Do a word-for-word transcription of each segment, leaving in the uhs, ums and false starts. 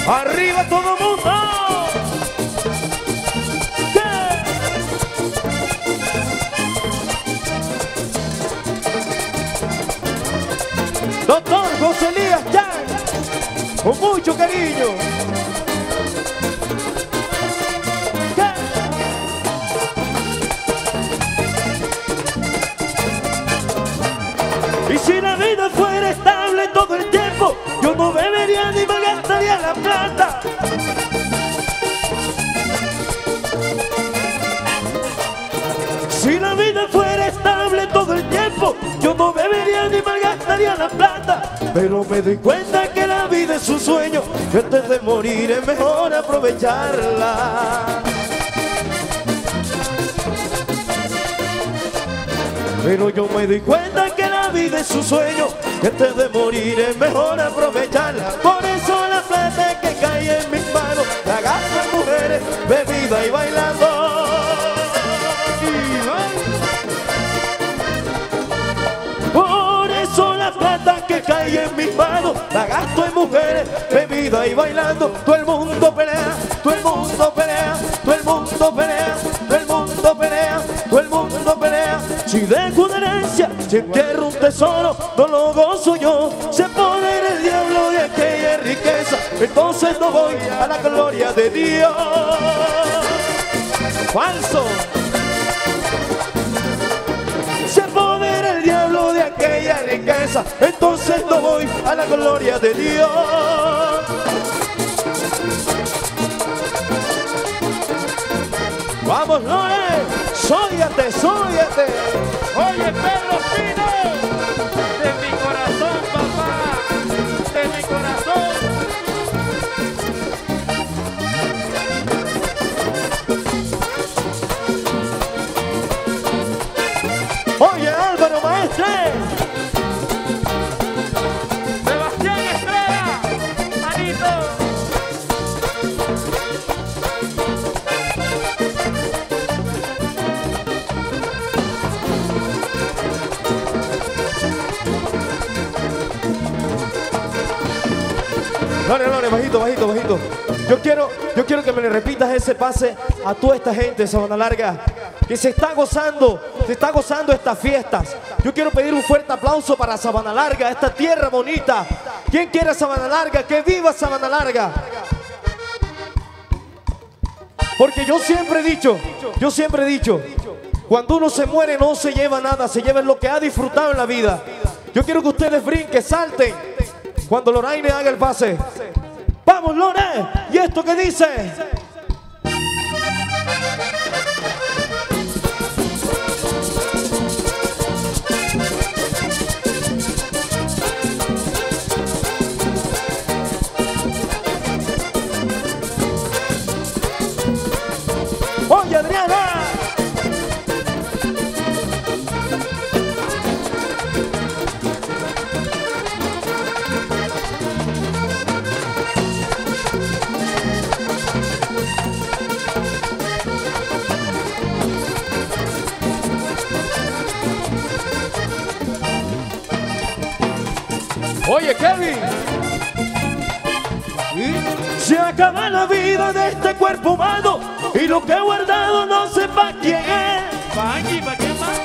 Arriba todo el mundo. Doctor José Elías Yang, con mucho cariño. Y si la vida fuera estable todo el tiempo, yo no bebería ni me gastaría la plata. Si la vida fuera estable todo el tiempo, yo no bebería ni me gastaría la plata. Pero me doy cuenta que la vida es un sueño, que antes de morir es mejor aprovecharla. Pero yo me doy cuenta que la vida es un sueño, que antes de morir es mejor aprovecharla. Por eso la plata que cae en mis manos la gasto en mujeres, bebida y bailando. Por eso la plata que cae en mis manos la gasto en mujeres, bebida y bailando. Todo el mundo pelea, todo el mundo pelea, todo el mundo pelea, todo el mundo pelea, todo el mundo pelea. Si dejo una herencia, si entierro un tesoro, no lo gozo yo. Se apodera el diablo de aquella riqueza, entonces no voy a la gloria de Dios. Falso. Se apodera el diablo de aquella riqueza, entonces no voy a la gloria de Dios. Vamos, Lore, sóyate, sóyate. Oye, Pedro Pino, de mi corazón, papá, de mi corazón. Oye, Álvaro Maestre. Sebastián Estrella, Anito. Lore, Lore, bajito, bajito, bajito. Yo quiero, yo quiero que me le repitas ese pase a toda esta gente de Sabana Larga que se está gozando, se está gozando estas fiestas. Yo quiero pedir un fuerte aplauso para Sabana Larga, esta tierra bonita. ¿Quién quiere Sabana Larga? ¡Que viva Sabana Larga! Porque yo siempre he dicho, yo siempre he dicho, cuando uno se muere no se lleva nada, se lleva lo que ha disfrutado en la vida. Yo quiero que ustedes brinquen, salten cuando Loraine haga el pase. ¡Vamos, Lore! ¿Y esto qué dice? ¡Oye, Adriana! Oye, Kevin. Se acaba la vida de este cuerpo humano y lo que he guardado no sé pa' quién es. Panchi, ¿para qué más?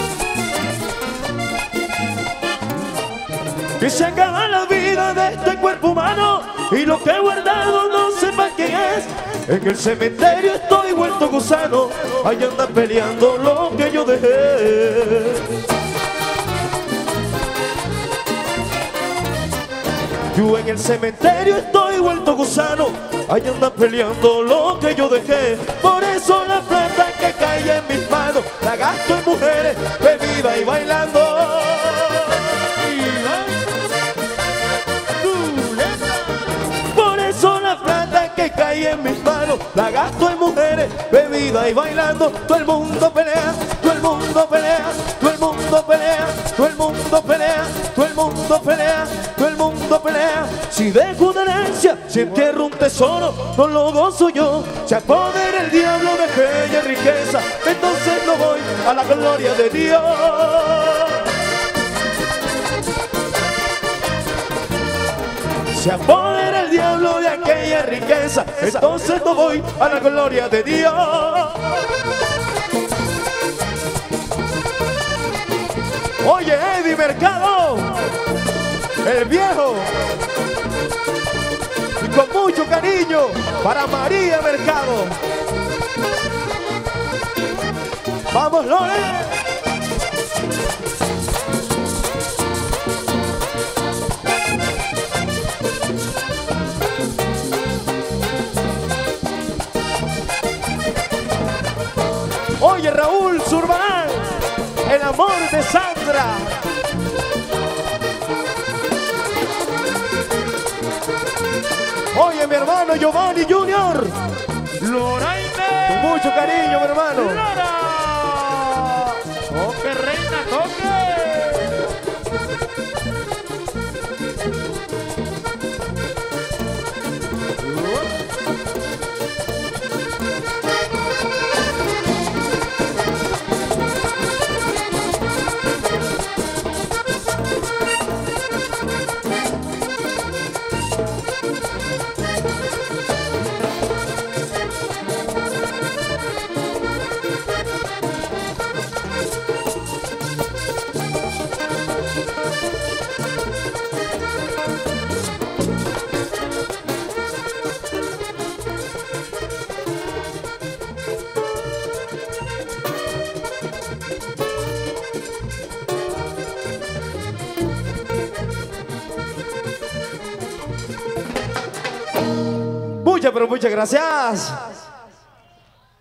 Y se acaba la vida de este cuerpo humano y lo que he guardado no sé pa' quién es. En el cementerio estoy vuelto gusano, ahí anda peleando lo que yo dejé. Yo en el cementerio estoy vuelto gusano, ahí anda peleando lo que yo dejé. Por eso la plata que cae en mis manos la gasto en mujeres, bebida y bailando. Por eso la plata que cae en mis manos la gasto en mujeres, bebida y bailando. Todo el mundo pelea, todo el mundo pelea, todo el mundo pelea, todo el mundo pelea, todo el mundo pelea, todo el mundo pelea. Si dejo una herencia, si entierro un tesoro, no lo gozo yo. Se apodera el diablo de aquella riqueza, entonces no voy a la gloria de Dios. Se apodera el diablo de aquella riqueza, entonces no voy a la gloria de Dios. Oye, Eddie Mercado, el viejo, y con mucho cariño para María Mercado. ¡Vamos, Lore! Oye, Raúl Zurbarán, el amor de Sandra. Oye, mi hermano Giovanni Junior, Loraine. con mucho cariño, mi hermano. Lora. Toque, reina, toque. Muchas, pero muchas gracias.